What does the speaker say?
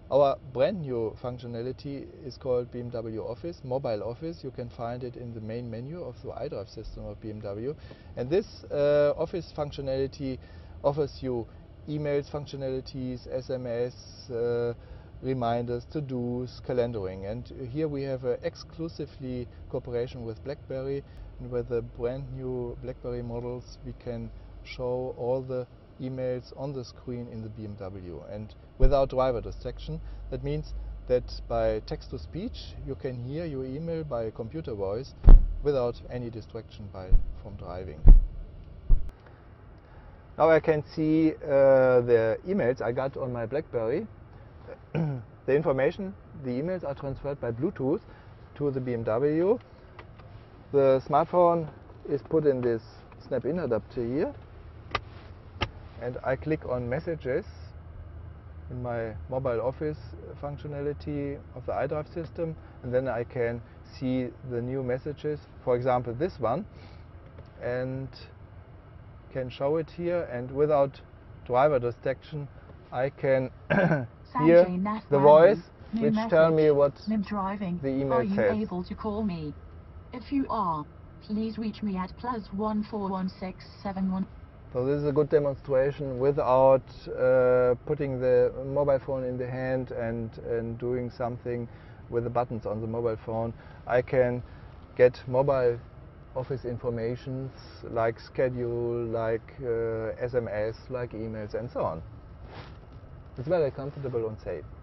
Our brand new functionality is called BMW Office, Mobile Office. You can find it in the main menu of the iDrive system of BMW. And this Office functionality offers you emails functionalities, SMS, reminders, to-dos, calendaring. And here we have exclusively cooperation with BlackBerry. And with the brand new BlackBerry models, we can show all the emails on the screen in the BMW and without driver distraction. That means that by text-to-speech you can hear your email by computer voice without any distraction from driving. Now I can see the emails I got on my BlackBerry. The information, the emails are transferred by Bluetooth to the BMW. The smartphone is put in this snap-in adapter here, and I click on Messages in my Mobile Office functionality of the iDrive system, and then I can see the new messages, for example this one, and can show it here, and without driver distraction I can hear the voice which tells me what the email says. Are you able to call me? If you are, please reach me at +1416771. So this is a good demonstration without putting the mobile phone in the hand and doing something with the buttons on the mobile phone. I can get mobile office informations like schedule, like SMS, like emails and so on. It's very comfortable and safe.